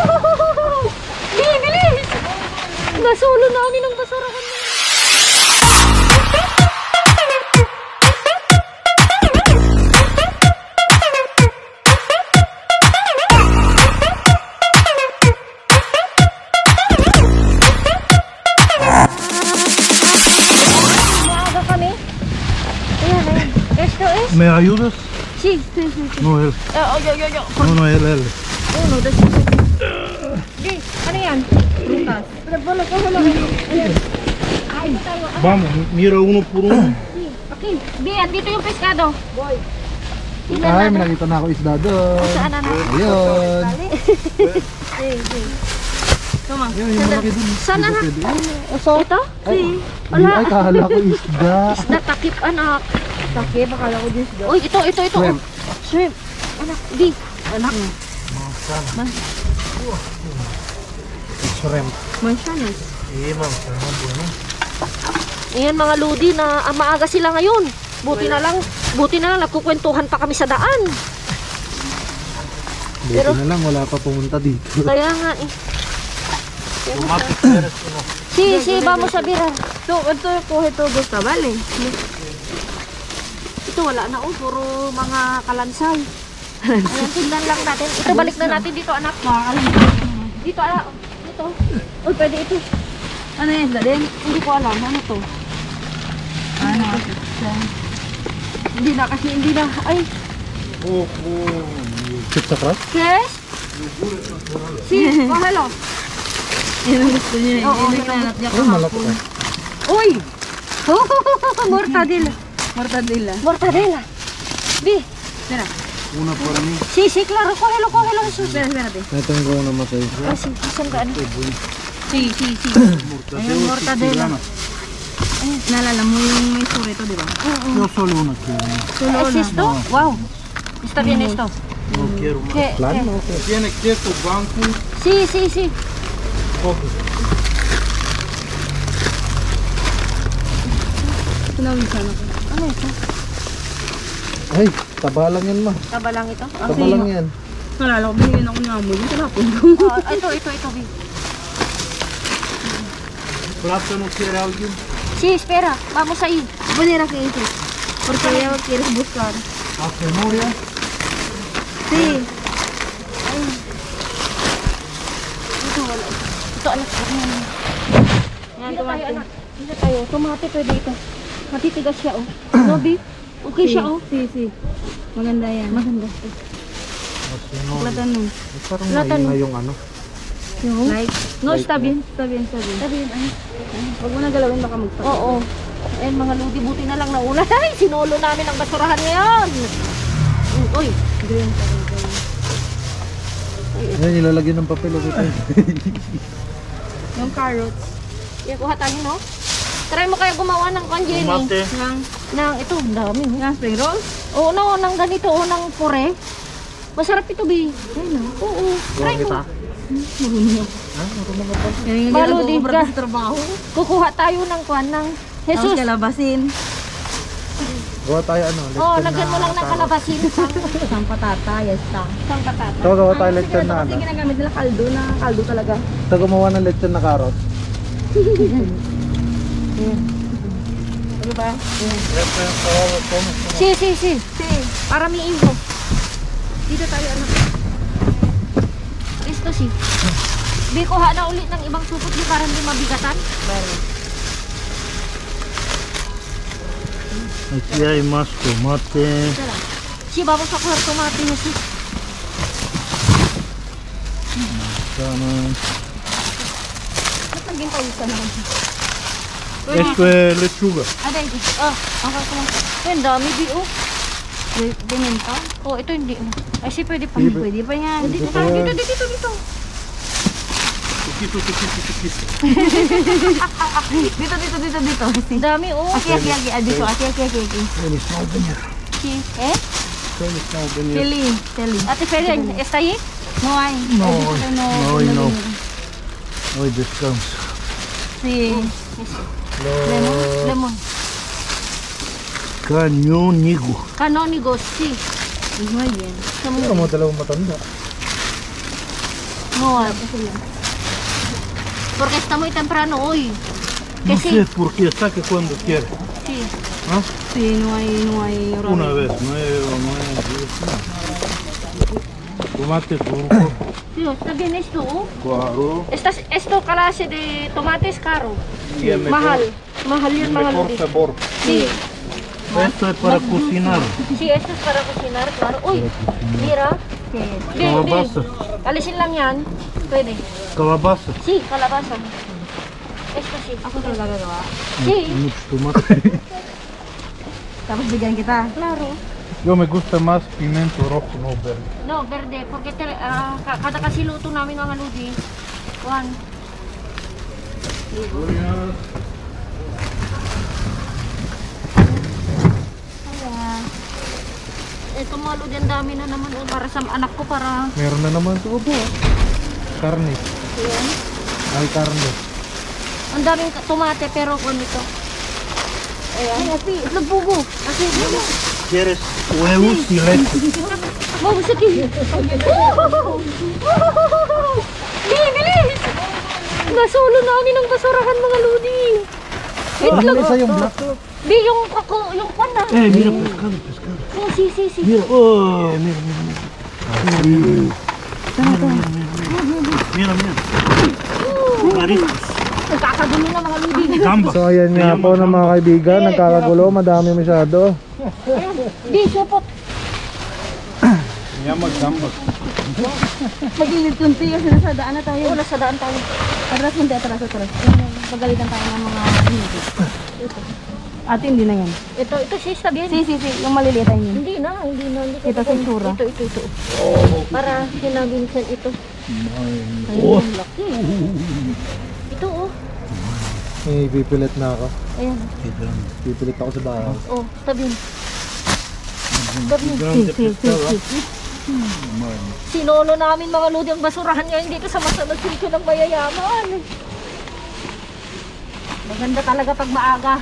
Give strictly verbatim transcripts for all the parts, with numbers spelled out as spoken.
Bilis, bilis! Nasulo namin ang basurahan na. Maaga kami. Ayan, ayan. Esto es? ¿Me ayudas? Sí, sí, sí. sí. No, él. Oh, yo, yo, yo. No, no, él, él. Uno, dos, Di, ano yan? Prutas. Pero bueno, cógelo. Ay, tayo. Vamos, mira uno por uno. Sí, okay. Di, andito yung pescado. Boy. Ay, may nakita na ako isda doon. Saan na? Ayun. Sí, sí. Tama. Ayun, yung malaki dun. Saan na? Ito? Ay, Wala. ay, kahala ko isda. Isda, takip, anak. Takip, akala ko din isda. Uy, ito, ito, ito. Shrimp. Shrimp. Anak, di. Anak. Shrimp. Mansanas. Sí, manzana, bueno. Ayan mga ludi na ah, maaga sila ngayon. Buti na lang, buti na lang nagkukwentuhan pa kami sa daan. Buti Pero- na lang, wala pa pumunta dito. Kaya nga eh. Tomate quieres uno. Si, si, vamos a virar. So, ito, kuha ito, gusto, bali. Ito wala na oh, puro mga kalansay. Ayan, tignan lang natin. Ito balik na natin dito anak. Dito anak. Dito. Uy, pwede ito. Ano yan, isda din? Hindi ko alam. Ano to? Ano? Hindi na kasi hindi na. Ay, Oh, oh. Chips across? yes? Si, oh hello. Yan ang gusto niya. Oo, Yan ang ganun. kinanap niya Oh, malaki kahapon. ka. Uy! Mortadela. Mortadilla. Mortadela. Bi. Espera, Una por mí. Si, si, claro. Cógelo, cógelo. Jesús. espera, espérate. Ito yung gawin naman sa isda. Ah, si, isang gaan. Sí, sí, sí. Ayun, mortadela. Naalala mo yung may surito, di ba? Yo solo una quiero. ¿Es esto? Wow. Está bien esto. No quiero más. ¿Qué? Plan, qué? no? Tiene queso, banco. Sí, sí, sí. Coge. Pinawisan ako. Ano ito? Ay, taba lang yan ma. Taba lang ito? Ah, Taba lang yan. Naalala ko, binigyan ako ng amoy. Yung talapon ko. ah, ito, ito, ito, Bi. Plátano quiere alguien. Sí, espera. Vamos ahí. Poner aquí ito. Porque ya quieres buscar. A zanahoria. Sí. Ito, wala. Ito, anak. Yan, Yan, dito tayo, tomate. anak. Dito tayo. Tomate pwede ito. Matitigas siya, oh. No, Bi? Okay siya, oh. Sí, sí. Maganda yan. Maganda. Platano. Parang Plátano. mahina yung ano. Yung? Like, No, está bien. está bien, está bien. Sabihin, ay. Huwag mo na galawin, baka magpapit. Oo. Eh, mga ludi, buti na lang naulan. Ay, sinolo namin ang basurahan ngayon. Mm, Uy. Green. Ayan, ilalagyan ng papel. Okay. Yung carrots. Yan, kuha tayo, no? Try mo kaya gumawa ng kwan, Jenny. Tomate. Yang, Ng, ito, ang dami. oh. yang spring rolls. Oo, no, ng ganito, o ng pure. Masarap ito, Bi. Ayun o. Oo, try mo. Marunong ako. Ha? Marunong ka pa? Yan yung Malo, ginagawa di ko ka. para sa trabaho. Kukuha tayo ng kwan, ng Tapos Jesus. kalabasin. Gawa tayo ano? Oo, oh, lagyan mo lang ng kalabasin. Isang patata, yes ta. Isang patata. Ito, gawa tayo lechon na Kasi ano? ginagamit nila kaldo na kaldo talaga. Ito, gumawa ng lechon na carrot. Ano ba? Esto es todo, todo. Si, si, si. Si. Para may info. Dito tayo, anak. Ito si. Bi, kuha na ulit ng ibang supot di para hindi mabigatan. Aquí hay más tomate. Ito lang. Si, vamos a coger tomate, Jesus. Sana. Ba't naging pausan naman siya? Esto es lechuga. Ah, dahil dito. Ah, ang kakumang. Ay, ang dami, Bi, oh. Pimenta. Oh, ito hindi. Ay, si, pwede pa. Pwede pa yan. Dito tayo, dito, dito, dito, dito. Chiquito, chiquito, chiquito. Dito, dito, dito, dito. Ang dami, oh. Aki, aki, aki. Adito, aki, aki, aki, aki. Feliz na ganyan. Si, eh? Feliz na ganyan. Chili. Chili. Ate Ferien, está ahí? No hay. No, Ay, dito tayo, no, no. Hoy descansa. Sí. Lemon, lemon. Cañonigo. Canónigos, si. Muy bien. Ano mo dalawang matanda? No, porque está muy temprano hoy. No Que sí, sé por qué, saque cuando quiere. sí. ¿Ah? Sí, no hay, no hay horario. Una vez, no es, no es. Tomate turco, Sí, está bien esto. Oh. claro. Estas, esto clase de tomates caro. Y el mejor, Mahal. Mahal yun, mahal. mejor din. sabor. Sí, Esto es para cocinar. sí, esto es para cocinar, claro. Uy, mira. Di, di. Calabaza. Alisin lang yan. Pwede. Calabaza. Sí, calabaza. Esto sí. Ako talaga gagawa. Sí, Mucho tomate. Tapos bigyan kita. claro. Yo me gusta más pimiento rojo, no verde. No, verde. Porque te, ah, ka- kada kasi luto namin mga ludi. One. Ayan. Ito mga ludi, ang dami na naman. Oh, para sa anak ko, para... Meron na naman sa ubo. Karne. Ayan. Ay, karne. Ang daming ka- tomate, pero kung ito. Ayan. Ay, ati, itlog bubo. Kasi, bubo. ¿Quieres huevos y leche? Wow, sige. Bili, bilis! Nasulo namin ang basurahan, mga ludi. Itlog. Isa yung black. Di, yung ako, yung pan na. Eh, mira, pescado, pescado. Oh, si, si, si. Mira, oh, mira, mira, mira. Mira, mira. Mariscos. Nagkakagulo na mga ludi. Gamba. So ayan nga po ng mga kaibigan, nagkakagulo, madami masyado. Di, supot. Se llama gamba. Magilid kunti kasi nasa daan na tayo. Oo, nasa daan tayo. Atras kunti, atras, atras. Pagalitan tayo ng mga hindi. Ate, hindi na yan. Ito, ito si Stabian. Si, si, si. Yung maliliit ay niya. Hindi na, hindi na. Hindi Ito sa itsura. Ito, ito, ito. Para sinabi ni Sen, ito. Oh. Ang laki. Ito, oh. May pipilit na ako. Ayan. Pipilit ako sa bahay. Oh, Stabian. Stabian. Grande pescado. Sinolo namin mga lodi ang basurahan ngayon dito sa masamang sitio ng mayayaman. Maganda talaga pag maaga.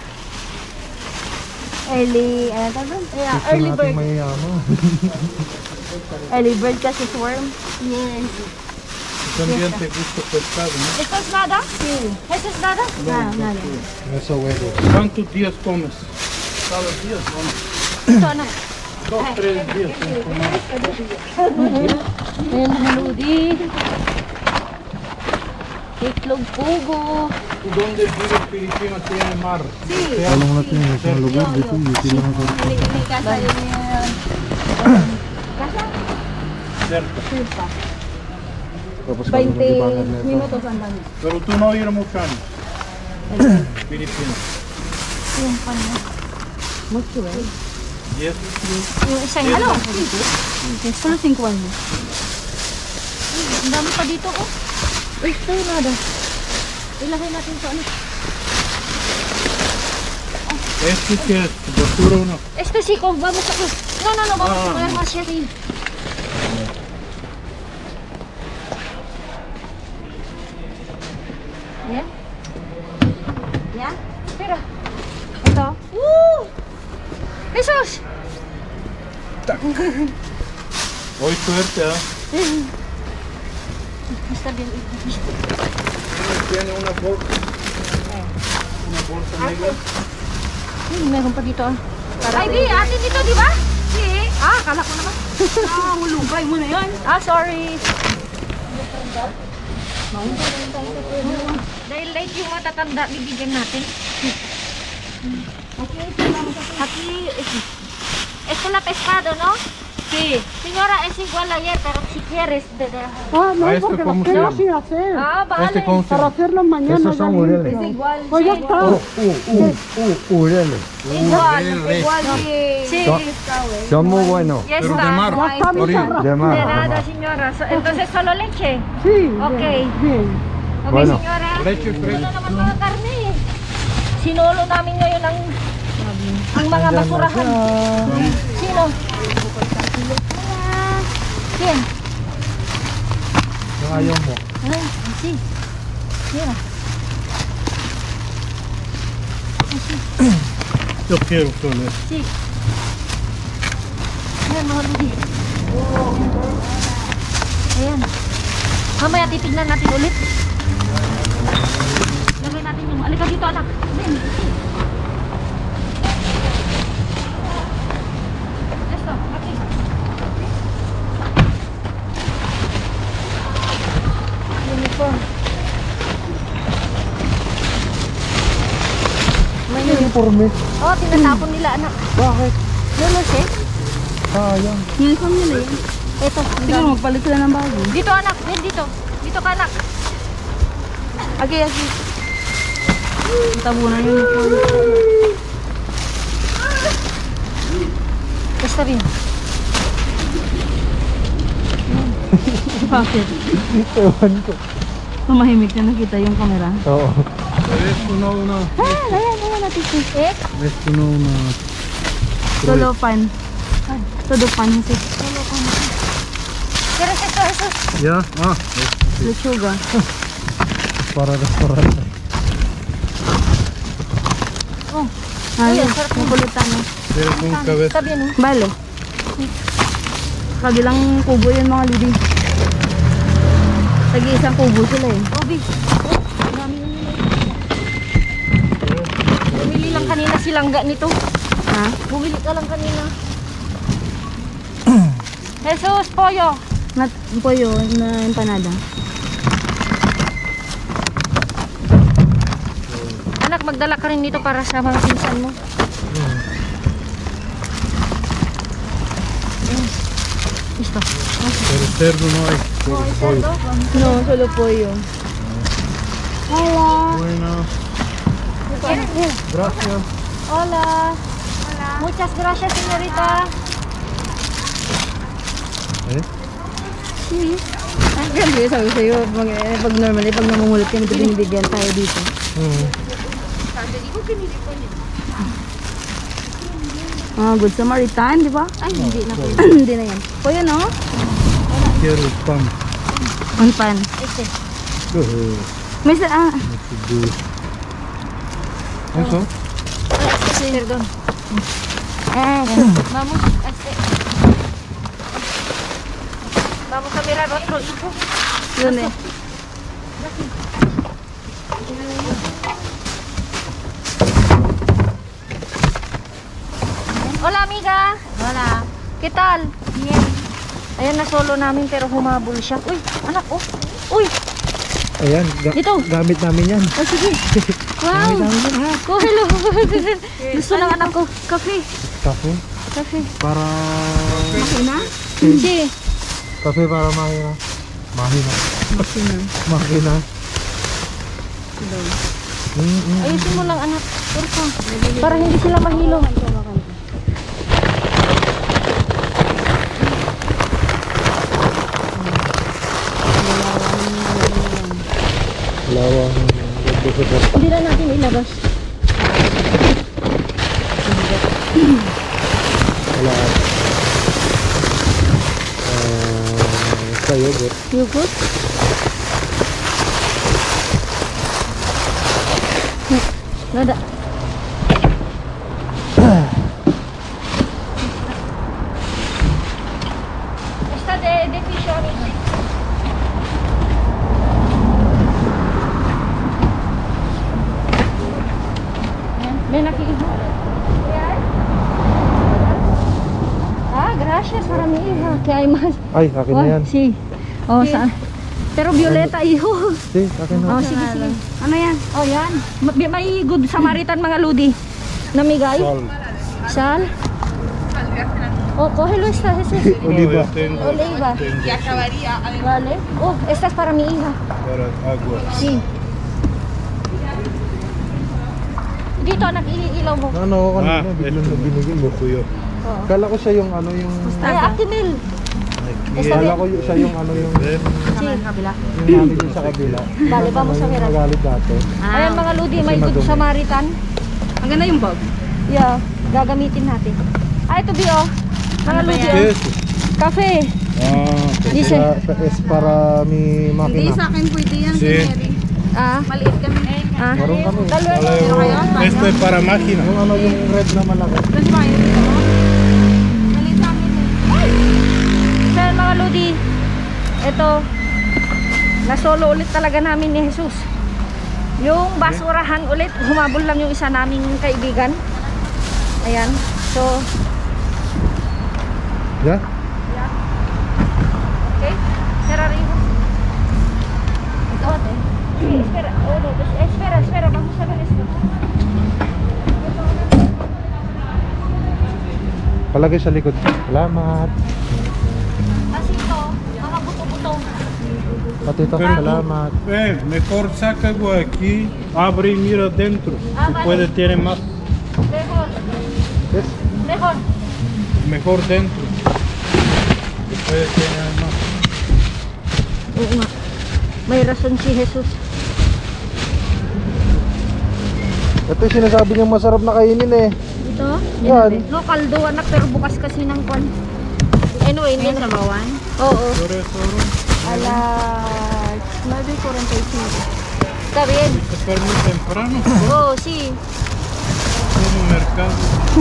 Early, ano tawag doon? Yeah, Gusto early natin bird. mayayaman. Early bird kasi swarm. Yes. También te gusta pescado, ¿no? ¿Esto es nada? Sí. ¿Esto es nada? Ah, nada. Nasa huevos. ¿Cuántos días comes? Cada día, ¿no? Ito ano? Dos, tres días sin comer. Ayan mga lodi. Itlog pugo. ¿Dónde vive Filipino? Tiene mar. Alam mo natin yung isang lugar dito, dito lang ako. May kasa yun yan. Cerca. Tapos kami magdibangan na ito. minutos ang lang. Pero tú no ir mucho años. Filipino. Yung pano. Mucho eh. Yes. Yung isang ano? Solo cinco años. Ang dami pa dito oh. Uy, ito yung nada. Ilagay natin ito ano. ¿Este qué es? ¿Basura o no? Este sí, kung vamos a... No, no, no, vamos a Ah. poner más cherry. Yan. Yan. Espera. Ito. Woo! Pesos! Hoy suerte, ¿ah? Está bien. Tiene una bolsa. Una bolsa negra. Hmm, meron pa dito ah. Ay, di, atin dito, di ba? Si. Ah, akala ko naman. Ah, hulubay mo na yan. Ah, sorry. Dahil late yung matatanda, bibigyan natin. Aquí, esto es la pescado, ¿no? Sí. Señora, es igual ayer, pero si quieres, te da. Ah, no, ¿A este porque cómo los se quiero llama? sin hacer. Ah, vale. Este cómo se Para llama? hacerlo mañana. Esos son ya ureles. limpio. Es igual. Pues ya sí. está. Uh, uh, uh, ureles. Igual, igual. Sí. Son, son muy buenos. Ya Pero está. de mar. No hay- Ya está, mi Orino. perra. De De mar. nada, señora. So- Entonces, solo leche. Sí. Ok. Bien. bien. Ok, Bueno. señora. Leche Ito fresca. naman mga karne eh. Sinolo namin ngayon ang ang mga basurahan. Sino? Sino? Yung ayaw mo. Ay, si. Mira. Yo quiero solo eso. Si. Ayan, mga ludi. Ayan. Mamaya titignan natin ulit. Lagay natin yung... Alika dito, anak. Ben. Esto, aquí. Uniform. May Uniforme. Oh, tinatapon nila, anak. Bakit? Lulos eh. Sayang. Uniform nila yan. Ito. Tingnan mo, magpalit sila ng bago. Dito, anak. Ben, dito. Dito ka, anak. Agi, agi. Ang tabunan yung uniform. Basta rin. Bakit? Ewan ko. Tumahimik na nakita yung camera. Oo. Let's to know na. Ah, layan, layan natin. Eh, Let's to know na. Solo pan. Todo pan kasi. pero ito, ito. Yeah. Ah. Lechuga. Para para. Oh, Ay, Ayun, sarap ang kulutan eh. Pero kung kawes. sabi ano? Bale. Kabilang kubo yun mga lidi. Tagi-isang kubo sila eh. Obi. Oh, dami na nila. Bumili lang kanina silangga nito. Ha? Bumili ka lang kanina. Jesus, Poyo. Nat po yun na empanada. Anak, magdala ka rin dito para sa mga pinsan mo. Mm. Listo. Pero cerdo no hay. Oh, isado. No, solo po yun. Hola. Bueno. Gracias. Hola. Hola. Muchas gracias, señorita. Eh? Sí. Ah, grabe, sabi sa'yo, pag, eh, pag normally, pag namumulat kami, ito binibigyan tayo dito. Hmm. Ah, Good Samaritan, di ba? Ay, hindi na. Hindi na yan. Po yun, no? Quiero pan. On pan. Ese. Uh, May sa, ah, Eso? Este, perdón. eh, Vamos, este. Vamos a mirar otro hijo. yun eh. Hola, amiga. Hola. ¿Qué tal? Bien. Ayan na solo namin pero humabol siya. Uy, anak, oh. Uy, Ayan, ga- Dito. gamit namin yan. oh, sige. Wow. Oh, hello. Gusto ng anak ko. Kape. Kafe. Kape. Para... Makina? Si. Kafe para mahina. Mahina. Makina. Mahina. Mm, mm. Ayusin mo lang, anak. Turka. Para hindi sila mahilo. Lawang. Nagbusugot. Hindi na natin ilabas. Wala. Uh, sa yogurt. Yogurt. Nada. Está de, de fish on it. Ven aquí, hijo. Ah, gracias para mi hija. Que hay más. Ay, akin na yan. Sí. Oh, saan? Pero violeta, hijo. Si, akin na. Oh, sige, sige. Ano yan? Oh, yan. May, may good Samaritan mga ludi. Namigay. Sal. Sal. Oh, cógelo esta, ese. Oliva. Oliva. Vale. Oh, esta es para mi hija. Para agua. Sí. Dito, anak, ilaw mo. Ano ako kanina, biglang na binigyan mo kuya. Oo. Kala ko siya yung ano yung... Ay, Actimel. Kala ko y- siya yung ano yung... Sí. Kabila. Yung namin yung sa kabila. Vale, vamos a Yung ver. nagalit dati. Ayan mga ludi, may Kasi good madumi. Samaritan. Ang ganda yung bag. Yeah, gagamitin natin. Ah, ito Bio. Mga Ano ba ludi, yan? oh. Cafe. Ah, Dice. sa, sa es para mi Hindi sa makina. akin pwede yan, Sí. Mary. Ah, Maliit kami. ah. Meron kami. Dalawa. Esto es para máquina. Yung ano yung red na malaki. Kasi ba yun dito? Maliit sa amin eh. Sa mga ludi, ito, Nasolo ulit talaga namin ni Jesus. Yung basurahan ulit, humabol lang yung isa naming kaibigan. Ayan. So, Yeah? yeah. Okay. Sera Rigo. Ito ate. Sí, espera. Oh, no. Espera, espera. Vamos a ver esto. Palagay sa likod. Salamat. Kasi ito, mga buto-buto. Pati ito, salamat. Eh, mejor saca algo aquí, abre y mira adentro. Ah, Si vale. puede, tiene más. Mejor. Yes. Mejor. Mejor dentro. Si puede, tiene más. Oo nga. May rason si Jesus. Ito yung sinasabi niyang masarap na kainin eh. Ito? Yan. No, kaldo anak pero bukas kasi ng kwan. Anyway, hindi na bawan. Oo. Por eso, bro, Alas nueve cuarenta y cinco. Está bien. se fue muy temprano. Oh, sí. En un mercado.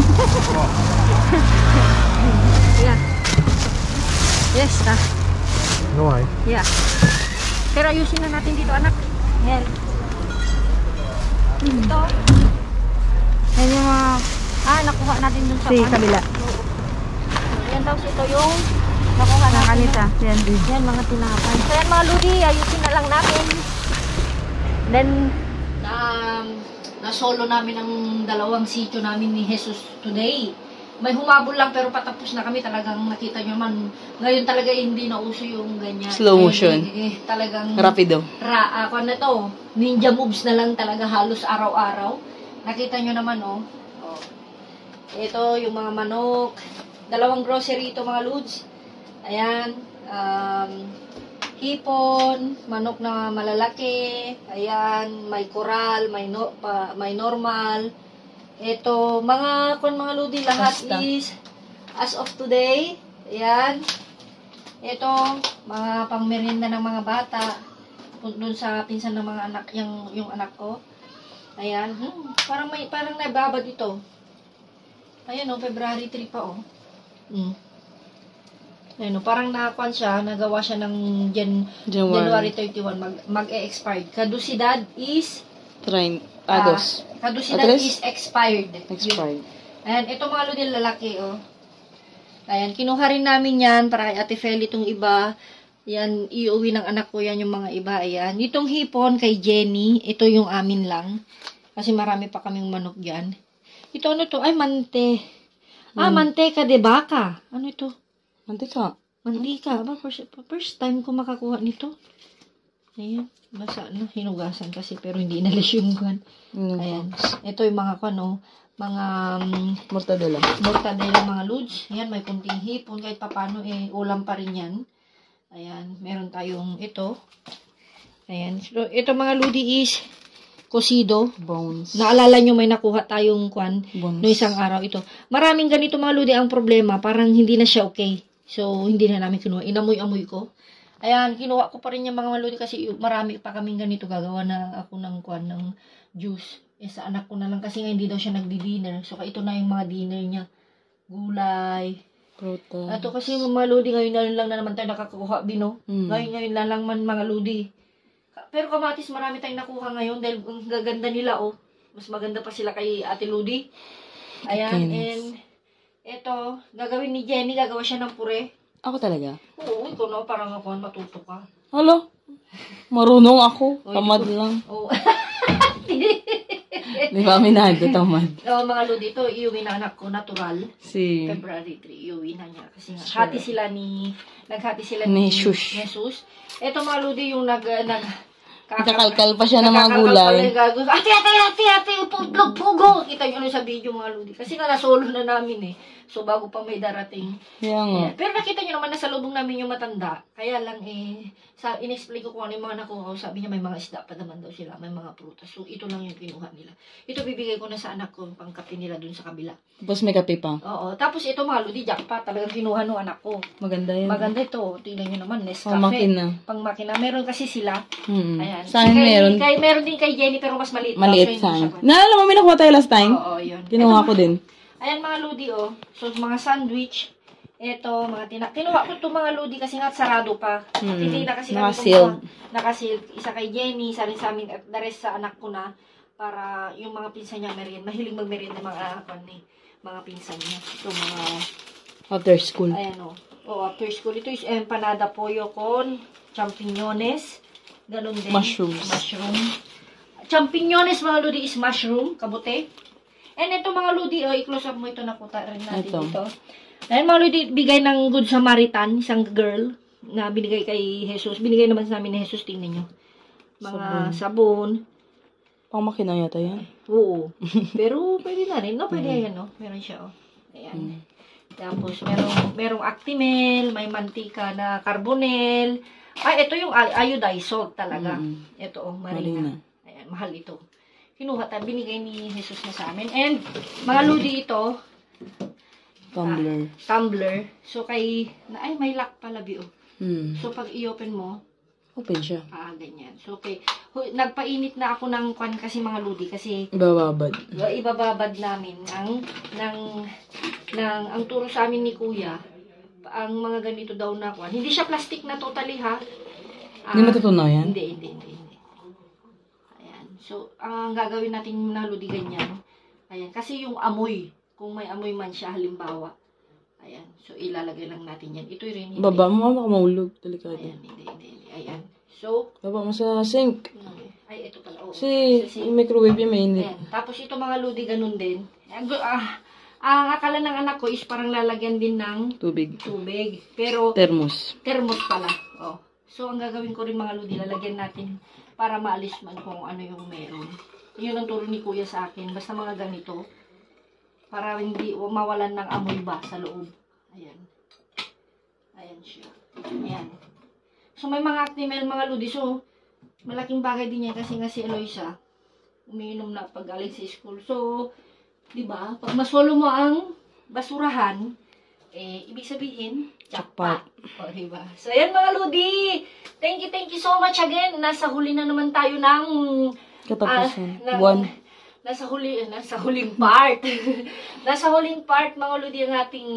Yeah. Yes, ta. No ay. Yeah. Pero ayusin na natin dito, anak. Yan. Ito. Yan yung mga... Ah, nakuha natin dun sa... Si kwan. kabila. Oo. Yan daw ito yung... Nakuha natin. Kanita. Yan. Yan, mga tinapay. So yan mga ludi, ayusin na lang natin. Then, um, na-solo namin ang dalawang sitio namin ni Jesus today. May humabol lang pero patapos na kami. Talagang nakita nyo man, ngayon talaga hindi na uso yung ganyan. Slow motion. Eh, eh, talagang... Rapido. Ra, ako na to, ninja moves na lang talaga halos araw-araw. Nakita nyo naman, oh. oh. Ito, yung mga manok. Dalawang grocery ito, mga lods. Ayan. Um, hipon, manok na malalaki. Ayan, may koral, may, no, pa, may normal. Ito, mga, kung mga lodi, lahat Basta. is as of today. Ayan. Ito, mga pangmerienda ng mga bata. Doon sa pinsan ng mga anak, yung, yung anak ko. Ayan. Hmm, parang may, parang nababad ito. Ayan, oh, February three pa, oh. Hmm. Ayan, oh, parang nakakuan siya, nagawa siya ng Jan January. January thirty-one, mag, mag-e-expired. Kadusidad is, Train. ah, Ados. kadusidad Address? is expired. Expired. Ayan, ito mga lodi lalaki, oh. Ayan, kinuha rin namin yan para kay Ate Feli itong iba. Yan, iuwi ng anak ko yan yung mga iba. Ayan. Itong hipon kay Jenny, ito yung amin lang. Kasi marami pa kaming manok dyan. Ito ano to? Ay, mante. Ah, manteca de baka. Ano ito? Mantika. Mantika. Ba, first, first time ko makakuha nito. Ayan. Basa na. Hinugasan kasi pero hindi inalis yung kan. Mm. Ayan. Ito yung mga kano. Mga um, Mortadela. mortadela mga lods. Ayan, may kunting hipon. Kahit papano, eh, ulam pa rin yan. Ayan, meron tayong ito. Ayan. So, ito mga ludi is cocido. Bones. Naalala nyo may nakuha tayong kwan Bones. no isang araw ito. Maraming ganito mga ludi ang problema. Parang hindi na siya okay. So, hindi na namin kinuha. Inamoy-amoy ko. Ayan, kinuha ko pa rin yung mga ludi kasi marami pa kaming ganito. Gagawa na ako ng kwan, ng juice. Eh, sa anak ko na lang kasi nga hindi daw siya nagdi-dinner. So, ito na yung mga dinner niya. Gulay. Prutas. Ato kasi mga lodi, ngayon na lang na naman tayo nakakakuha, Bino. Mm. Ngayon, ngayon na lang man mga lodi. Pero kamatis, marami tayong nakuha ngayon dahil ang gaganda nila, oh. Mas maganda pa sila kay Ate Ludi. Ayan, Goodness. and eto, gagawin ni Jenny, gagawa siya ng pure. Ako talaga. Oo, ikaw na, parang ako, matuto ka. Hala. Marunong ako. Oy, Tamad di ko- lang. Oo. Di ba aminado, tamad? Oh, mga lodi, ito, iuwi na anak ko, natural. Si... February three, iuwi na niya. Kasi nga, Sure. hati sila ni, naghati sila Ni ni Shush. Jesus. Ito mga lodi, yung nag, nag, Nakakalkal pa siya ng mga Nakakalkal gulay. pala yung gagawin. Ate, ate, ate, ate, uputlog, pugo. Kita nyo ano sa video mga lodi. Kasi nga nasolo na namin eh. So bago pa may darating. Kaya nga. Ayan. Pero nakita nyo naman nasa lubong namin yung matanda. Kaya lang eh, sa, in-explain ko kung ano yung mga nakuha ko. Sabi niya may mga isda pa naman daw sila. May mga prutas. So ito lang yung kinuha nila. Ito bibigay ko na sa anak ko. Pangkape nila dun sa kabila. Tapos may kape pa. Oo. Tapos ito mga lodi, jackpot. Talagang kinuha nung anak ko. Maganda yun. Maganda ito. Tingnan nyo naman. Nescafe. Pang makina. Pang makina. Meron kasi sila. Hmm. Ayan. Sa akin Kay- meron. Kay, meron din kay Jenny pero mas maliit. Maliit daw, so sa hindi akin. siya- Naalala mo, may nakuha tayo last time? Oo, yun. Kinuha Ito, ko din. Ayan mga ludi oh. So mga sandwich. Ito, mga tina... Kinuha ko itong mga Lodi kasi nga sarado pa. Mm. Hindi na kasi Naka-sealed. Nakasealed. Isa kay Jenny, isa rin sa amin, at the rest sa anak ko na. Para yung mga pinsan niya merienda. Mahilig magmerienda mga anak ni mga pinsan niya. Ito mga... After school. Ayan o. Oh, after school. Ito is empanada pollo con champiñones. Ganun din. Mushrooms. Mushroom. Champiñones, mga Lodi, is mushroom. Kabute. And ito mga Lodi, oh, i-close up mo ito, nakuta rin natin Ito. dito. Dahil mga Lodi, bigay ng Good Samaritan, isang girl, na binigay kay Jesus. Binigay naman sa namin ni Jesus, tingnan nyo. Mga sabon. sabon. Pang makina yata yan. Oo. Pero pwede na rin, no? Pwede yan, no? Meron siya, oh. Ayan. Mm. Tapos, merong, merong Actimel, may mantika na carbonel. Ay, ito yung iodized salt talaga. Mm. Ito, oh, marina. Marina. Ayan, mahal ito. Kinuha tayo, binigay ni Jesus na sa amin. And, mga Lodi ito, Tumbler. ah, tumbler. So, kay, na, ay, may lock pala, Bio. Hmm. So, pag i-open mo, Open siya. ah, ganyan. So, okay. Hu- Nagpainit na ako ng kwan kasi mga Lodi, kasi Bababad. ibababad namin ang ng ng ang turo sa amin ni Kuya ang mga ganito daw na kwan. Hindi siya plastic na totally, ha. Ah, Hindi matutunayan? Hindi, hindi, hindi, hindi. Ayan. So, ang gagawin natin na Lodi ganyan. Ayan, kasi yung amoy, kung may amoy man siya halimbawa. Ayan. So, ilalagay lang natin yan. Ito rin. Hindi. Baba mo, baka maulog. Delikado. Ayan, hindi, hindi, hindi. Ayan. So, Baba mo sa sink. ay, ito pala. Oh. Kasi Sa sink. yung microwave yung mainit. Ayan. Tapos ito mga Lodi, ganun din. Ang, ah, ang akala ng anak ko is parang lalagyan din ng Tubig. tubig. Pero, Thermos. thermos pala. Oh. So, ang gagawin ko rin mga Lodi, lalagyan natin para maalis man kung ano yung meron. Yun ang turo ni Kuya sa akin. Basta mga ganito. Para hindi mawalan ng amoy ba sa loob. Ayan. Ayan siya. Ayan. So, may mga Actimel, mga Lodi. So, malaking bagay din yan kasi nga si Eloisa, umiinom na pag galing sa school. So, di ba? Pag masolo mo ang basurahan, eh, ibig sabihin, jackpot. O, di ba? So, ayan mga Lodi. Thank you, thank you so much again. Nasa huli na naman tayo ng Katapusan. Ah, ng- Buwan. Nasa huli, nasa huling part. Nasa huling part, mga Lodi, ang ating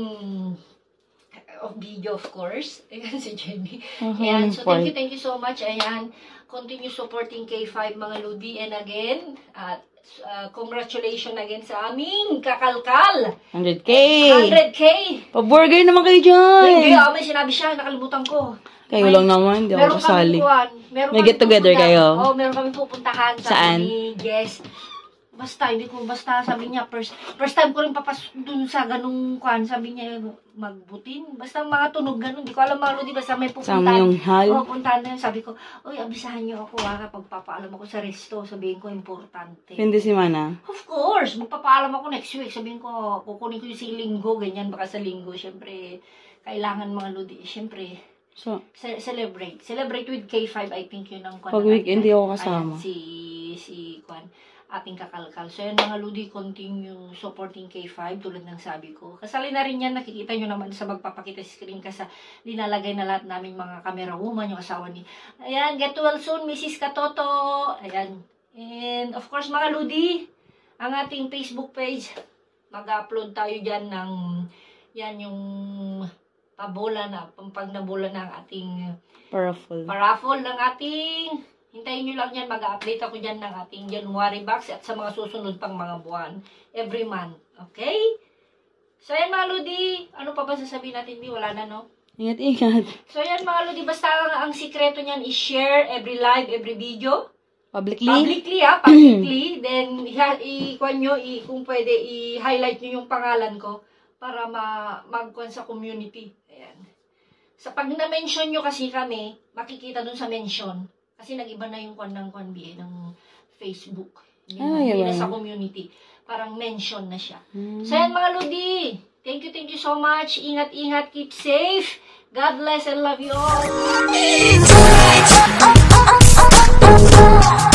of video, of course. Ayan si Jenny. Ang Ayan, huling so part. thank you, thank you so much. Ayan, continue supporting K five, mga Lodi. And again, at uh, congratulations again sa aming kakalkal. one hundred K. one hundred K. Pa-burger naman kayo Hindi, dyan. ah, may sinabi siya, nakalimutan ko. Kayo May- lang naman, hindi ako Meron kasali. kaming kuwan. Meron May kaming get together pupunta- kayo? Oo, meron kami pupuntahan. Sabi Saan? ni Jess. Basta, hindi ko, basta sabi niya, first, first time ko rin papasok dun sa ganung kuwan. Sabi niya, magbutin. Basta mga tunog ganun. Hindi ko alam mga Lodi, basta may pupuntahan. Sama yung hal. Oo, puntahan na yun. Sabi ko, uy, abisahan niyo ako ha, kapag papaalam ako sa resto. Sabihin ko, importante. Hindi si Mana. Of course, magpapaalam ako next week. Sabihin ko, kukunin ko yung si linggo, ganyan, baka sa linggo. Siyempre, kailangan mga Lodi, siyempre, So, Ce- celebrate. Celebrate with K five, I think yun ang kwan. Pag weekend, hindi ako kasama. Ayan, si, si kwan, ating kakalkal. So, yan mga Lodi, continue supporting K five, tulad ng sabi ko. Kasali na rin yan, nakikita nyo naman sa magpapakita screen ka sa linalagay na lahat namin mga camera woman, yung asawa ni. Ayan, get well soon, Missus Katoto. Ayan. And, of course, mga Lodi, ang ating Facebook page, mag-upload tayo dyan ng, yan yung pabola na, pag nabola na ang ating paraffle. paraffle ng ating, hintayin nyo lang yan, mag-update ako dyan ng ating January box at sa mga susunod pang mga buwan, every month, okay? So yan mga Lodi, ano pa ba sasabihin natin, Bi? Wala na, no? Ingat, ingat. So yan mga Lodi, basta ang, ang sikreto niyan is share every live, every video, Publicly? publicly ha, publicly, then i-kwan nyo, i, kung pwede, i-highlight nyo yung pangalan ko para ma mag-kwan sa community. Ayan. Sa pag na-mention nyo kasi kami, makikita dun sa mention. Kasi nag-iba na yung kwan ng kwan B, ng Facebook. Hindi na, Ay, hindi na wala. sa community. Parang mention na siya. Hmm. So yan mga Lodi, thank you, thank you so much. Ingat-ingat, keep safe. God bless and love you all.